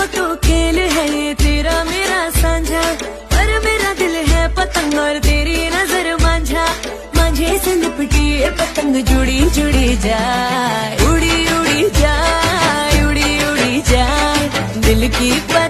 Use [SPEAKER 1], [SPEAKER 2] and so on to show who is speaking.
[SPEAKER 1] तो खेल है ये तेरा मेरा साझा, पर मेरा दिल है पतंग और तेरी नजर मांझा। मांझे से लिपटी ये पतंग जुड़ी जुड़ी जाए, उड़ी उड़ी जाए, उड़ी उड़ी जाए दिल की